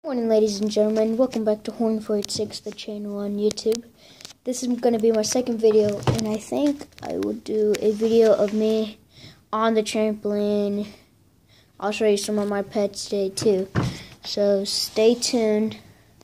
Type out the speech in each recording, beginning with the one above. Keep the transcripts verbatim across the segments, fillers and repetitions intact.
Morning, ladies and gentlemen. Welcome back to Horn four eighty-six, the channel on YouTube. This is going to be my second video, and I think I will do a video of me on the trampoline. I'll show you some of my pets today too, so stay tuned.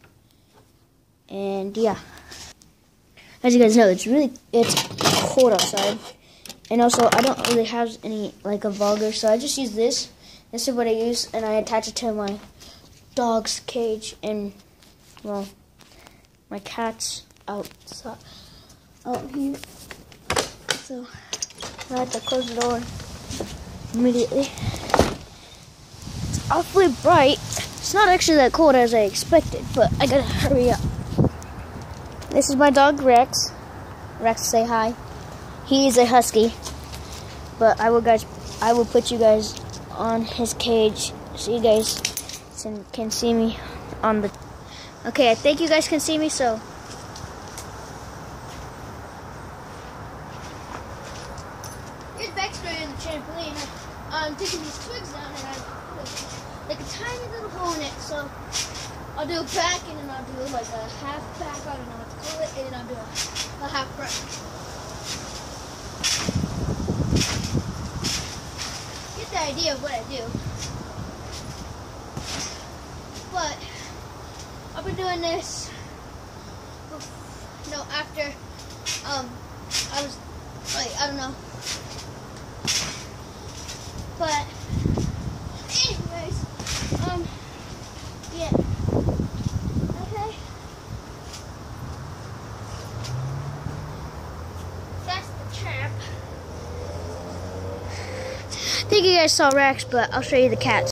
And yeah, as you guys know, it's really it's cold outside, and also I don't really have any like a volg, so I just use this. This is what I use, and I attach it to my dog's cage, and well, my cat's outside out here, so I have to close the door immediately. It's awfully bright. It's not actually that cold as I expected, but I gotta hurry up. This is my dog Rex. Rex, say hi. He's a husky, but I will guys I will put you guys on his cage so you guys can see me on the. Okay, I think you guys can see me, so here's backstory on the trampoline. I'm taking these twigs down and I put like a tiny little hole in it, so I'll do a back and then I'll do like a half back, I don't know what to call it, and then I'll do a, a half front. Get the idea of what I do. But I've been doing this, you know, after um I was like I don't know, but anyways, um yeah, okay, that's the tramp. I think you guys saw Rex, but I'll show you the cats.